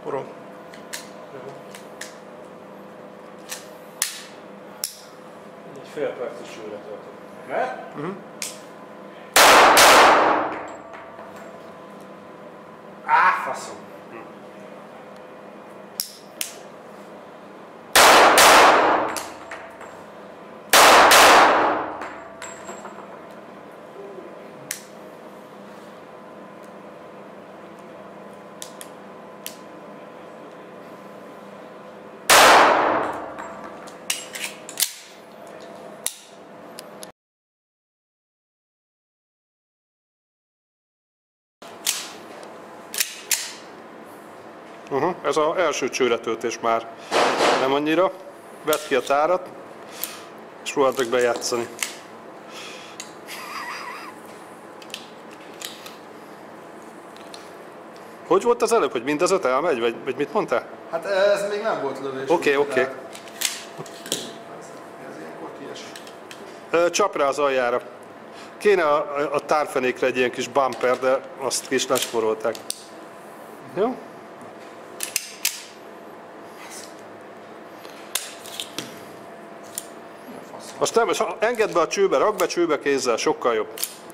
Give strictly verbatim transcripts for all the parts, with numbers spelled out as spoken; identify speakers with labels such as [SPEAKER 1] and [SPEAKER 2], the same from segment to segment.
[SPEAKER 1] Urom.
[SPEAKER 2] Egy fél perces csőre töltök. Mert?
[SPEAKER 1] Uh-huh.
[SPEAKER 2] Á, faszom! Hm.
[SPEAKER 1] Uh-huh. Ez az első csőretöltés már nem annyira. Vedd ki a tárat, és próbáltak bejátszani. Hogy volt az előbb, hogy mindez öt elmegy, vagy, vagy mit mondtál?
[SPEAKER 3] Hát ez még nem volt lövés.
[SPEAKER 1] Oké, oké.
[SPEAKER 3] Ez, ez ilyenkor kies.
[SPEAKER 1] Csap rá az aljára. Kéne a, a, a tárfenékre egy ilyen kis bumper, de azt ki is lesporolták. Jó? Azt nem, engedd be a csőbe, rakd be csőbe kézzel, sokkal jobb.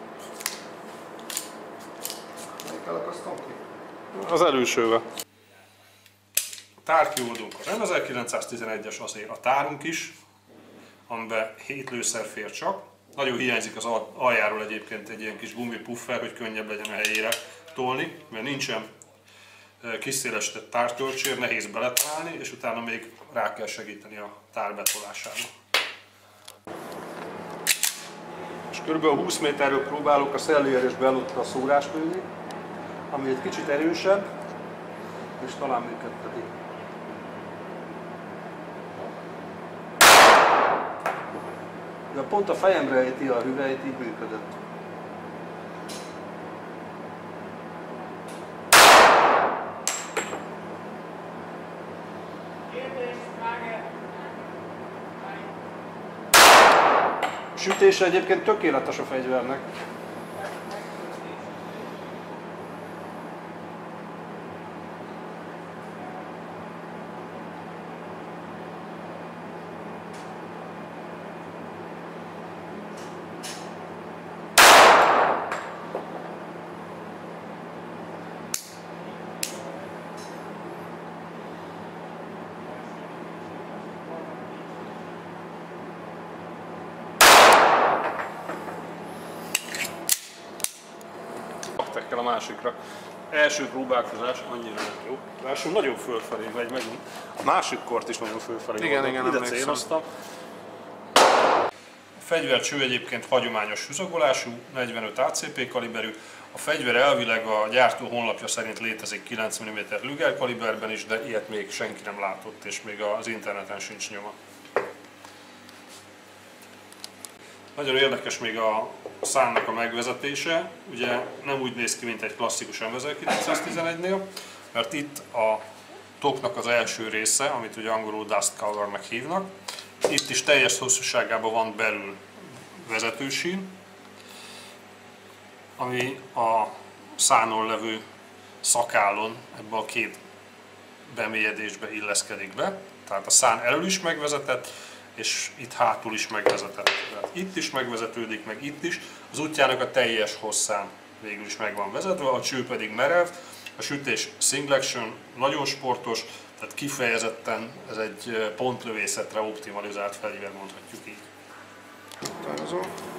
[SPEAKER 3] Melyikkel akasztom ki?
[SPEAKER 1] Az elősővel.
[SPEAKER 2] A tárkioldónk az M ezerkilencszáztizenegyes, azért a tárunk is, amiben hét lőszer fér csak. Nagyon hiányzik az aljáról egyébként egy ilyen kis gumipuffer, hogy könnyebb legyen a helyére tolni, mert nincsen kiszélesített tártöltsér, nehéz beletalálni, és utána még rá kell segíteni a tár betolására. És kb. húsz méterről próbálok a szellőer és belútra szórást lőni, ami egy kicsit erősebb, és talán működtetik. De pont a fejemre ejti a hüvelyt, így működött. A sütése egyébként tökéletes a fegyvernek.
[SPEAKER 1] A másikra. Első próbálkozás annyira nem jó. Az első nagyon fölfelé megy megint. A másik kort is nagyon fölfelé.
[SPEAKER 3] Igen, igen,
[SPEAKER 1] ide
[SPEAKER 3] emlékszem.
[SPEAKER 1] céloztam. A fegyvercső egyébként hagyományos húzagolású, negyvenöt á cé pé kaliberű. A fegyver elvileg a gyártó honlapja szerint létezik kilenc milliméter Luger kaliberben is, de ilyet még senki nem látott, és még az interneten sincs nyoma. Nagyon érdekes még a szánnak a megvezetése, ugye nem úgy néz ki, mint egy klasszikus M ezerkilencszáztizenegynél, mert itt a toknak az első része, amit ugye angolul dust covernek hívnak, itt is teljes hosszúságában van belül vezetősín, ami a szánon levő szakállon ebbe a két bemélyedésbe illeszkedik be, tehát a szán elől is megvezetett, és itt hátul is megvezetett. Tehát itt is megvezetődik, meg itt is. Az útjának a teljes hosszán végül is meg van vezetve, a cső pedig merev. A sütés single action, nagyon sportos, tehát kifejezetten ez egy pontlövészetre optimalizált fegyver, mondhatjuk így.
[SPEAKER 3] Tározó.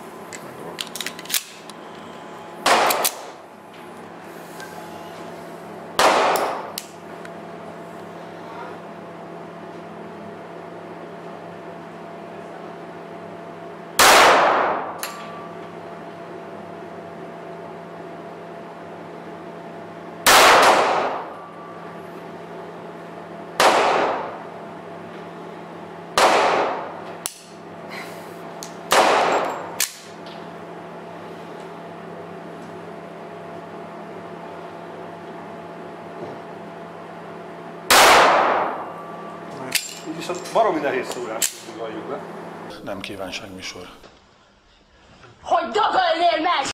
[SPEAKER 1] Viszont baromi nehéz szórás, hogy halljuk le.
[SPEAKER 4] Nem kívánságműsor.
[SPEAKER 5] Hogy dögölnél meg!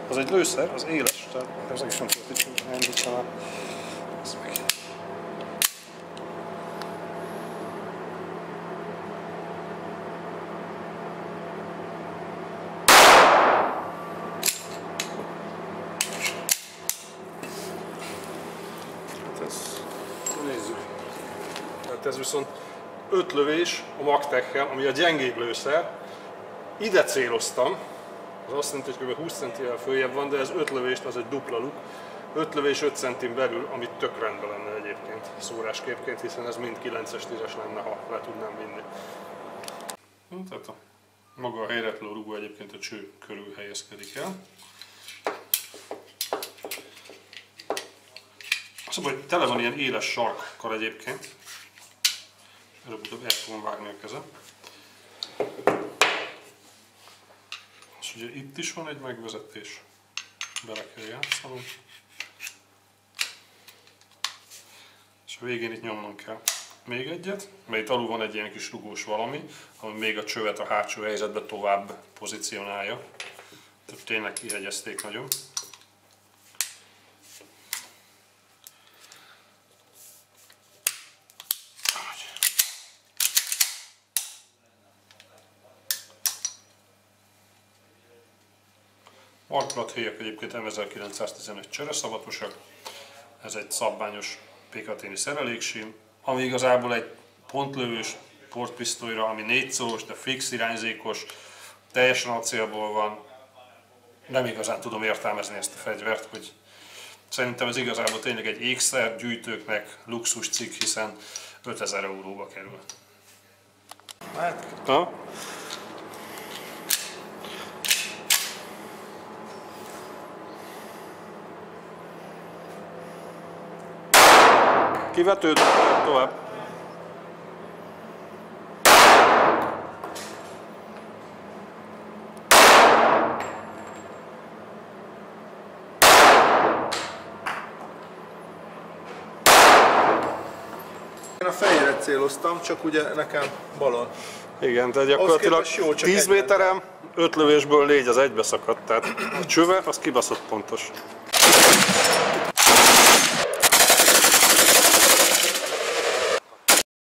[SPEAKER 2] Az egy lőszer, az éles, tehát ez egész nem tudod, hogy elindítsam el. Ez meg. Hát ez, nézzük. Tehát ez viszont öt lövés a Magtech-kel, ami a gyengébb lőszer. Ide céloztam, az azt jelenti, hogy kb. húsz centivel följebb van, de ez öt lövést, az egy dupla luk. öt lövés öt centin belül, amit tök rendben lenne egyébként szórásképként, hiszen ez mind kilences, tízes lenne, ha le tudnám vinni. Tehát a maga a helyretló rugó egyébként a cső körül helyezkedik el. Szóval, hogy tele van ilyen éles sarkkal egyébként. Előbb-utóbb el fogom vágni a kezem. És ugye itt is van egy megvezetés. Bele kell játszanunk. És a végén itt nyomnom kell még egyet, mert itt alul van egy ilyen kis rugós valami, ami még a csövet a hátsó helyzetbe tovább pozícionálja. Tehát tényleg kihegyezték nagyon. Markolathéjak egyébként M ezerkilencszáztizenegy csereszavatosak. Ez egy szabványos Picatinny szereléksím, ami igazából egy pontlövős portpisztolyra, ami négy szólós, de fix irányzékos, teljesen acélból van. Nem igazán tudom értelmezni ezt a fegyvert, hogy szerintem ez igazából tényleg egy ékszer gyűjtőknek luxus cikk, hiszen ötezer euróba kerül.
[SPEAKER 3] Hát,
[SPEAKER 2] Ha? Kivetőd, tovább.
[SPEAKER 3] én a fejére céloztam, csak ugye nekem balon.
[SPEAKER 2] Igen, tehát gyakorlatilag
[SPEAKER 3] képest jó, csak
[SPEAKER 2] tíz
[SPEAKER 3] egyben.
[SPEAKER 2] méterem, öt lövésből négy az egybe szakadt, tehát a csöve az kibaszott pontos.